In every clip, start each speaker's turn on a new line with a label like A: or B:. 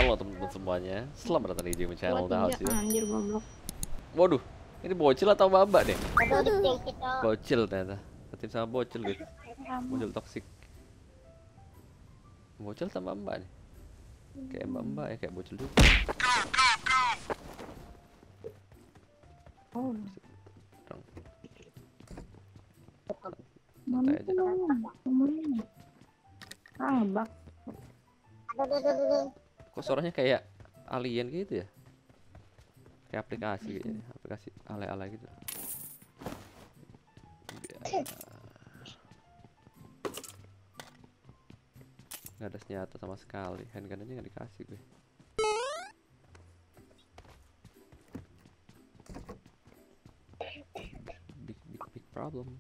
A: Halo teman-teman semuanya, selamat datang di Game Channel The House ya.
B: Anjir goblok.
A: Waduh, ini bocil atau baba nih?
C: Aduh.
A: Bocil ternyata. Tim sama bocil gitu. Bocil toksik. Bocil sama mbak nih. Kayak mbak ya, kayak bocil juga.
B: Oh.
A: Santai aja.
B: Bak.
A: Kok suaranya kayak alien gitu ya? Kayak aplikasi kayaknya, aplikasi ale-ale gitu. Nggak ada senjata sama sekali, handgun aja nggak dikasih gue. Big problem.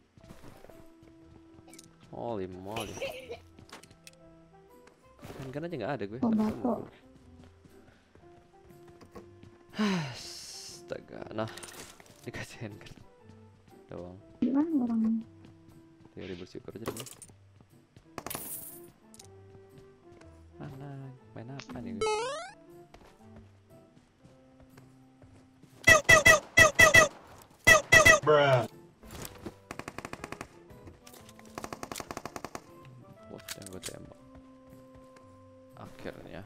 A: Holy moly. Handgun aja nggak ada gue. Astaga, nah dikasih handgun doang.
B: Gimana orangnya?
A: Teori bersyukur aja deh. Mana main apa nih?
D: Bruh.
A: Bos yang gue tembak. Akhirnya.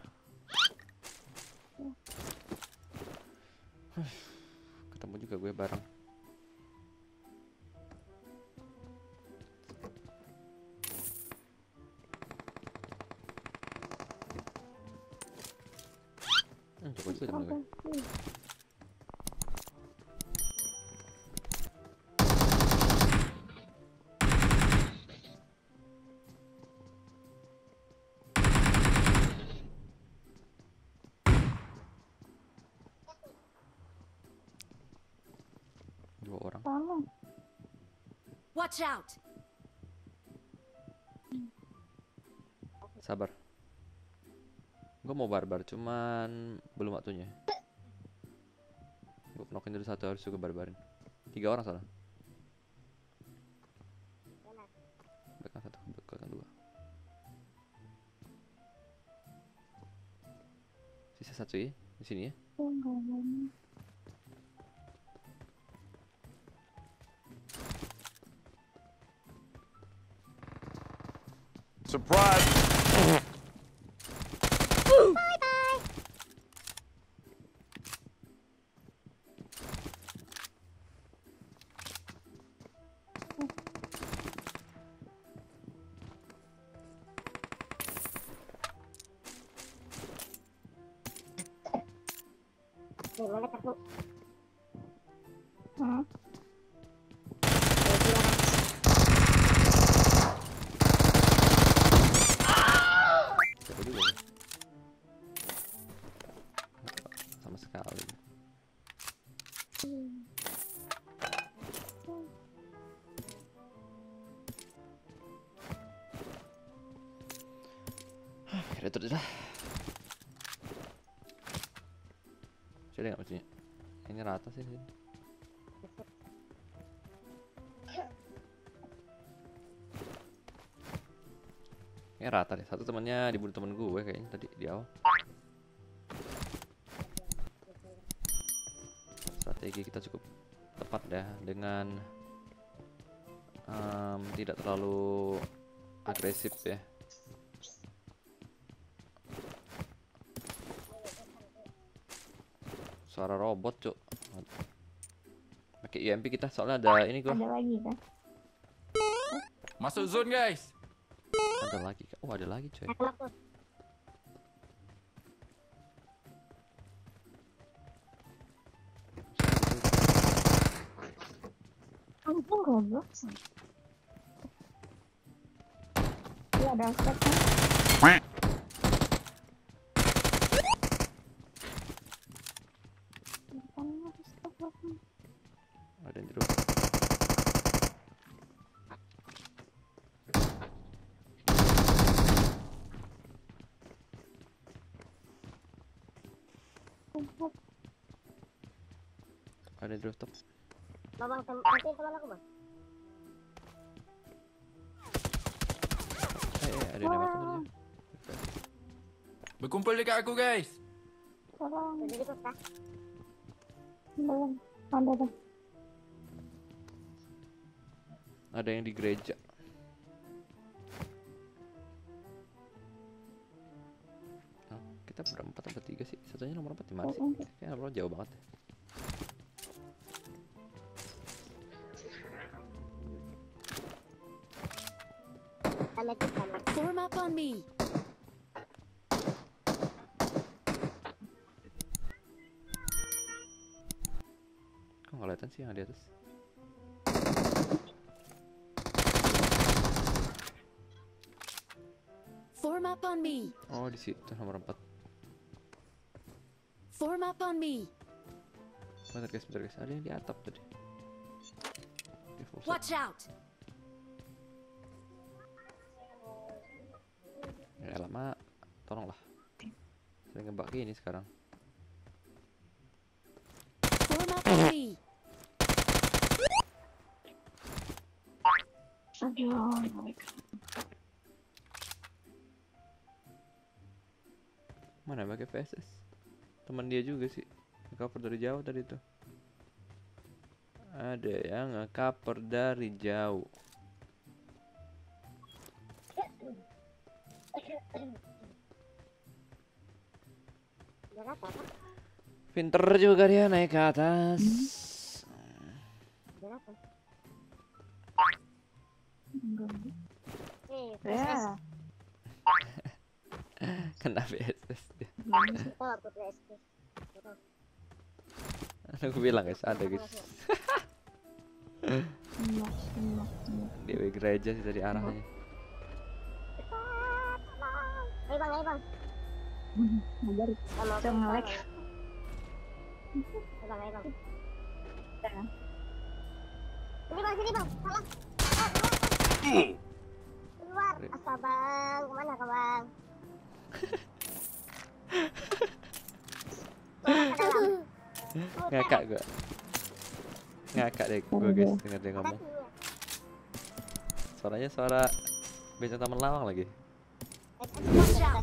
A: Ketemu juga gue bareng. Coba juga temen gue. Dua orang.
C: Watch out.
A: Sabar. Gue mau barbar, cuman belum waktunya. Gue knokin dulu satu, harus juga barbarin. 3 orang sana. Belakang 1, belakang 2. Sisa 1 ya, di sini ya.
D: Surprise!
A: Siapa juga nih? Sama sekali. Kira itu dah. Jadi nggak maksudnya? Ini rata sih. Ini rata deh. Satu temannya dibunuh temen gue kayaknya tadi di awal. Strategi kita cukup tepat dah dengan tidak terlalu agresif ya. Suara robot cuk. Pakai UMP kita soalnya ada ini gua.
B: Ada lagi kan?
D: Masuk zone guys.
A: Ada lagi. Oh ada lagi coy.
B: Ampun goblok. Iya ada aspek kan?
A: Ada yang jeruk. Ada yang rooftop.
C: Babang teman aku, Bang.
A: Ada yang nembak tadi.
D: Berkumpul dekat aku guys.
B: Tolong.
C: Udah dikit kah?
B: Belum. Ada tuh.
A: Ada yang di gereja. Oh, kita berempat atau tiga sih? Satunya nomor 4 di mana sih? Kayaknya nomor jauh banget deh.
C: Sama itu sama.
E: Form up on me.
A: Kok nggak kelihatan sih yang di atas?
E: Form up on me.
A: Oh, di situ nomor 4.
E: Form up on me.
A: Bentar guys. Ada yang di atap tadi. Oke, full set.
E: Watch out.
A: Ya lama, tolonglah. Saya ngebak ini sekarang.
E: Form up on me.
B: Aduh.
A: Mana pakai VSS? Teman dia juga sih. Nge-cover dari jauh tadi tuh. Ada yang nge-cover dari jauh.
C: Udah rata kan?
A: Pinter juga dia naik ke atas.
C: Udah rata.
B: Enggak.
C: VSS.
B: Ya.
A: Kena VSS dia.
C: Tahu aku VSS.
A: Aku bilang guys, ada guys.
B: Iya.
A: Dewi gereja sih tadi arahnya.
C: Ayo bang, ayo bang.
B: Ngajar.
C: Sama aku.
B: Jangan nge-lag.
C: Ayo bang, ayo bang.
B: Ya.
C: Sini bang. Salah. Keluar. Asa bang, kemana kau bang? Keluar ke dalam.
A: Ngakak gua. Ngakak deh gua guys, denger dia
C: Ada
A: ngomong.
C: sini.
A: Suaranya suara bencong Taman Lawang lagi.
E: Watch out.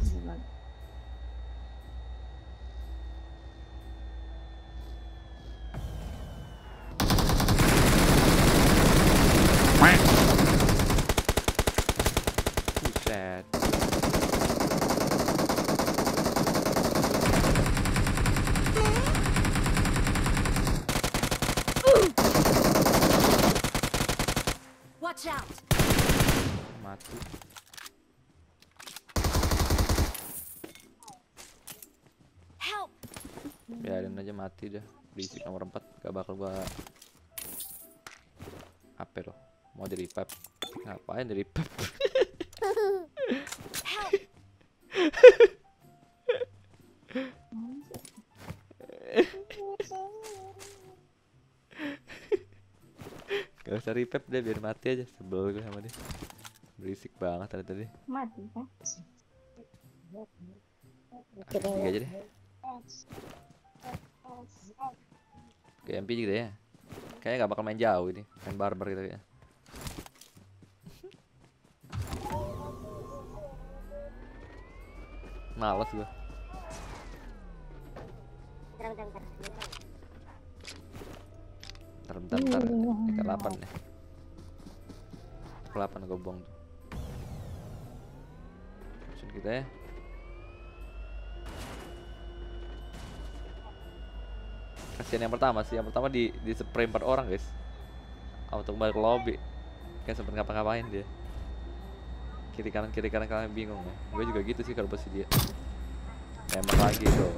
A: Buset.
E: Watch out.
A: Mati.
E: Help.
A: Biarin aja mati dah. Berisik nomor 4. Gak bakal gua apa loh. Mau jadi pep. Ngapain jadi pep?
E: Help.
A: Gak usah repep deh, biar mati aja. Sebel gue sama dia. Berisik banget tadi.
B: Mati kan?
A: Tiga aja deh. Kayak MP gitu ya. Kayaknya gak bakal main jauh ini. Main barbar gitu ya. Males gue. Bentar. Ke 8 nih. Ke 8 gue buang tuh. Maksud kita ya. Kasian yang pertama sih. Yang pertama di spray 4 orang guys. Auto balik ke lobby. Kayak sempet ngapa-ngapain dia. Kiri kanan kalian bingung ya. Gue juga gitu sih kalau posisi dia. Tembak lagi dong.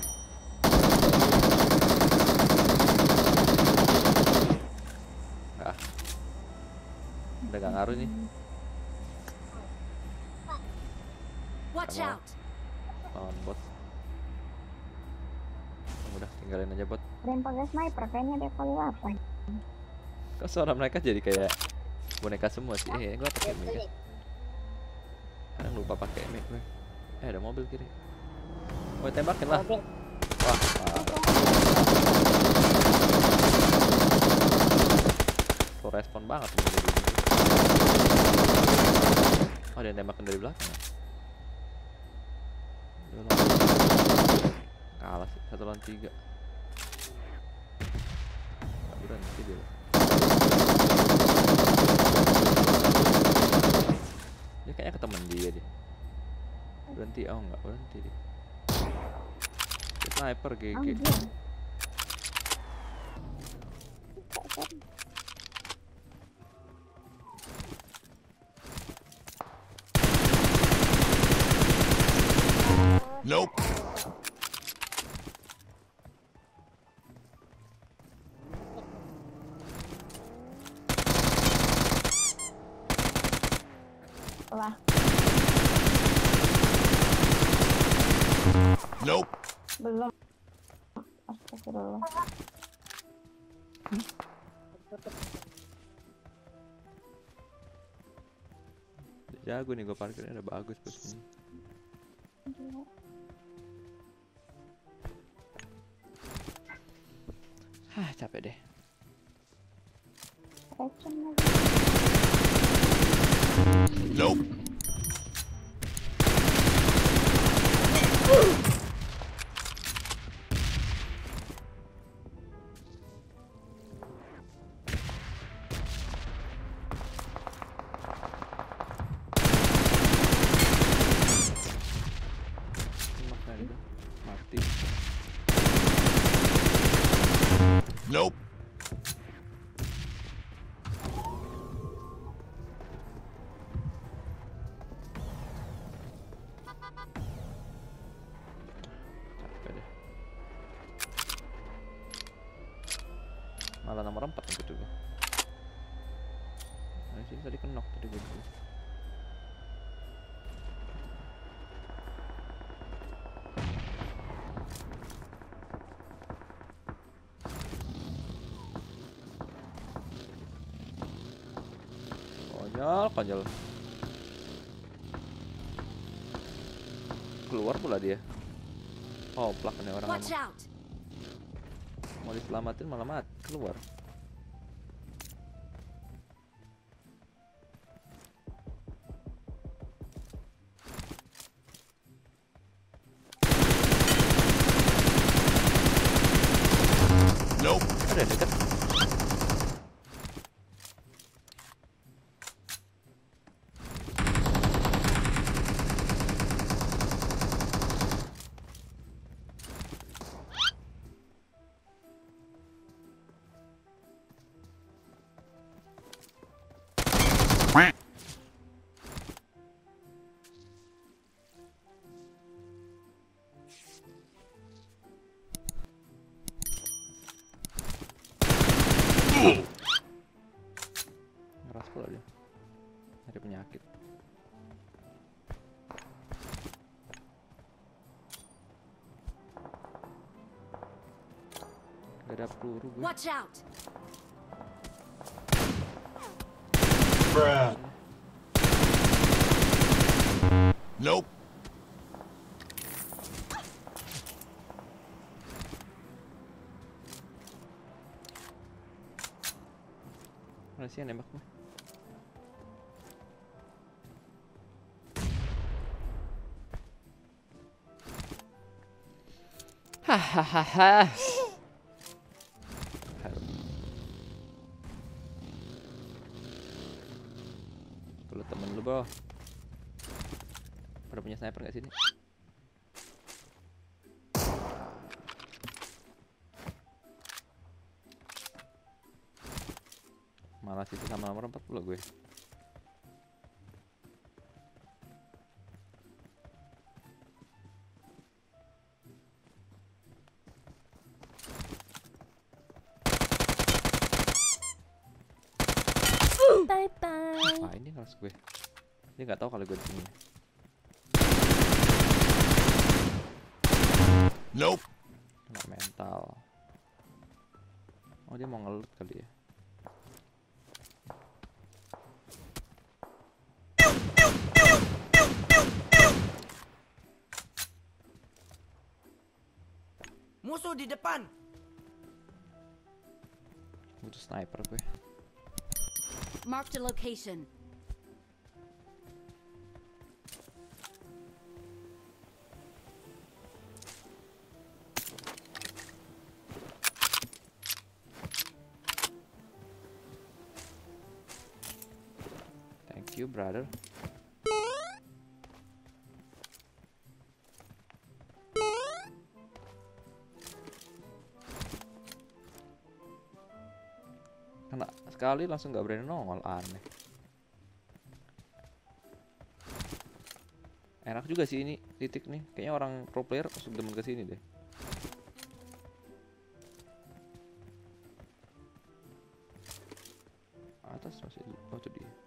A: Udah gak ngaruh nih.
E: Watch
A: Come on.
E: out.
A: Lawan bot. Udah tinggalin aja bot.
B: Dan pakai sniper kayaknya dia kali 8.
A: Kok suara mereka jadi kayak boneka semua sih? Gue pakai mic ya. Kadang lupa pakai mic gue. Ada mobil kiri. Gue tembakin lah.
C: Mobil.
A: Wah, slow respon banget mobil ini. Oh, ada yang tembakin dari belakang. Udah, Kalah sih, 1 lawan 3. Gak berhenti dia. Dia kayaknya ke temen dia deh. Berhenti, oh nggak berhenti deh. Dia sniper
B: Oh,
A: GG.
B: dia.
D: Nope.
B: Wah,
D: Nope.
B: belum. Astagfirullah.
A: Jago nih gue parkirnya udah bagus posisinya. Hah, capek deh.
B: Racun lagi.
D: Nope.
A: Makanya itu mati.
D: Nope.
A: Capek deh. Malah nomor 4 gitu gue. Nah, sini tadi kenok tadi gue dulu. Konyol, konyol. Keluar pula dia. Oh, plak nih orang
E: Watch
A: lama.
E: out!
A: Mau diselamatin malah mati keluar.
D: Nope.
A: Ada yang dekat. Ngeras pula dia. Nyari penyakit. Gak ada peluru gue.
E: Watch out!
D: Nope.
A: Mana sih yang nembak gue? Hahaha. Kalau temen lu bro, pada punya sniper nggak sini? Malah situ sama nomor 4 pula gue.
B: Bye bye.
A: Ah ini ngeras gue. Dia nggak tahu kalau gue di sini.
D: Nope.
A: Kena mental. Oh dia mau ngelut kali ya.
F: Musuh di depan.
A: Butuh sniper gue.
E: Marked a location.
A: Thank you, brother. Kena sekali langsung nggak berani nongol, aneh. Enak juga sih ini titik nih. Kayaknya orang pro player masuk demen ke sini deh. Atas masih, oh itu dia.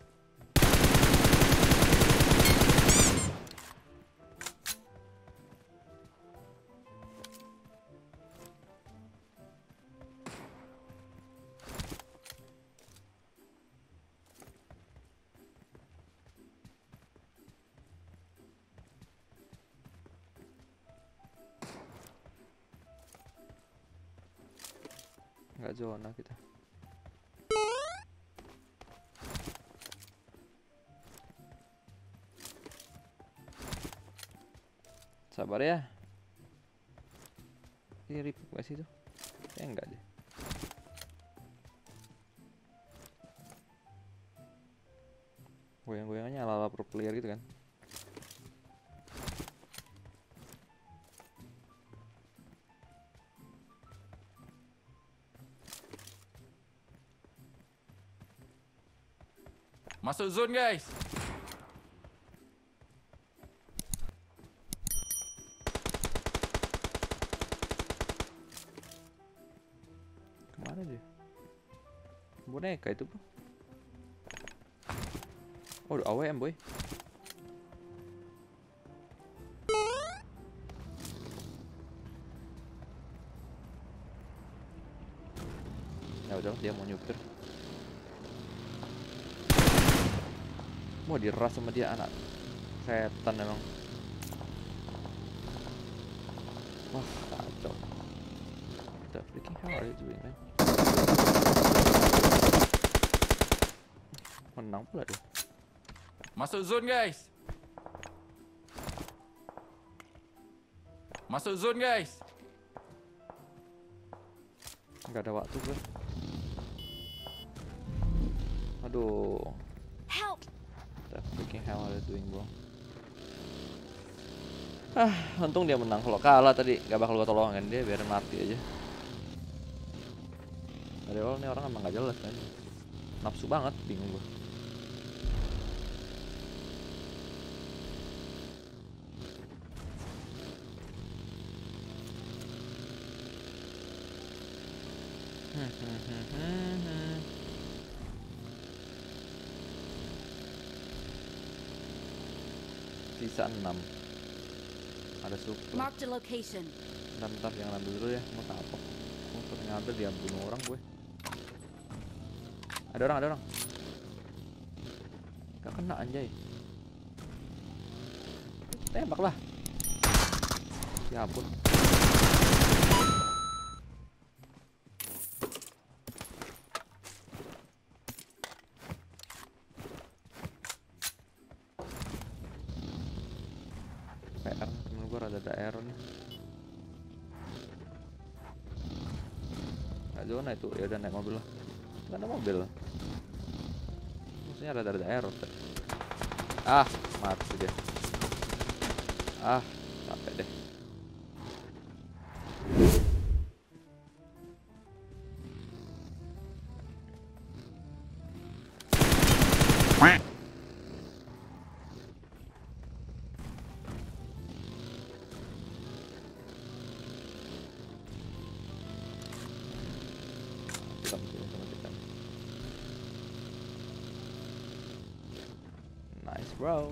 A: Nggak zona kita. Sabar ya. Ini rip gak sih tuh? Kayaknya enggak deh. Goyang-goyangannya ala-ala pro player gitu kan.
G: Masuk zone guys.
A: Kemana dia? Boneka itu bro. Oh AWM boy. Ya udah dia mau nyupir. Mau diras sama dia anak setan emang. Wah kacau. The freaking hell are you doing man? Menang pula dia.
G: Masuk zone guys. Masuk zone guys.
A: Nggak ada waktu gue. Aduh.
E: Help!
A: The freaking hell are you doing bro? Untung dia menang. Kalau kalah tadi gak bakal gue tolongin dia, biarin mati aja. Dari awal nih orang emang gak jelas kan. Nafsu banget, bingung gue. Sisa 6. Ada super.
E: Marked a location.
A: Bentar yang ambil dulu ya. Mau kapok. Mau ngambil dia bunuh orang gue. Ada orang. Gak kena anjay. Tembak lah. Ya ampun. PR, temen gue rada error nih. Gak zona itu, ya udah naik mobil lah. Gak ada mobil. Maksudnya rada error tadi. Mati dia. Capek deh. Nice bro.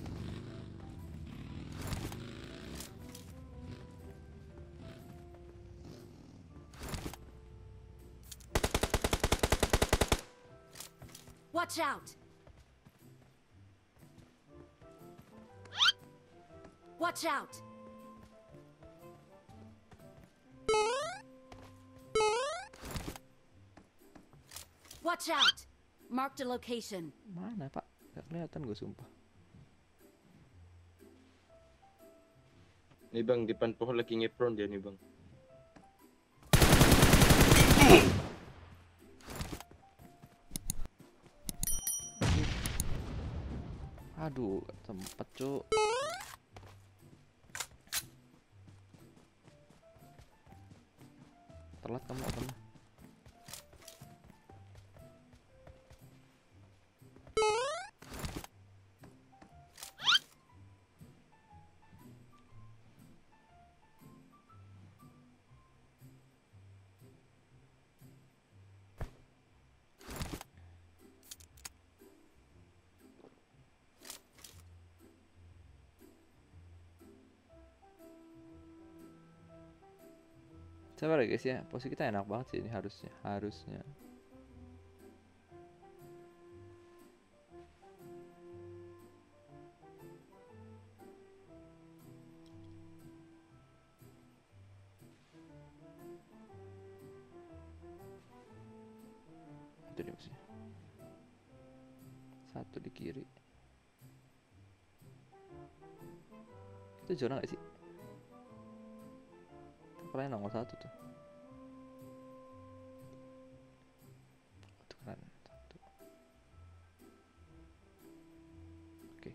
E: Watch out! Watch out! Watch out! Marked a location.
A: Mana pak? Gak kelihatan gue sumpah.
H: Nih bang, depan pohon lagi ngepron dia nih bang.
A: Aduh, tempat cuk. Telat kamu apa? Sabar ya guys ya, posisi kita enak banget sih ini harusnya. Itu dia maksudnya. Satu di kiri. Itu zona gak sih? Kalian nomor 1 tuh. Itu keren. Satu. Oke.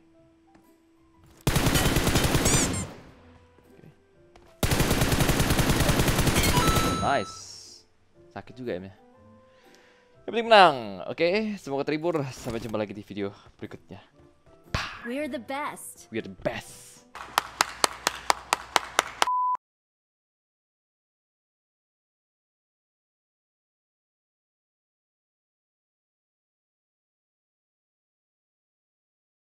A: Nice. Sakit juga ya. Yang penting menang. Oke, semoga terhibur. Sampai jumpa lagi di video berikutnya.
E: We're the best.
A: We are the best.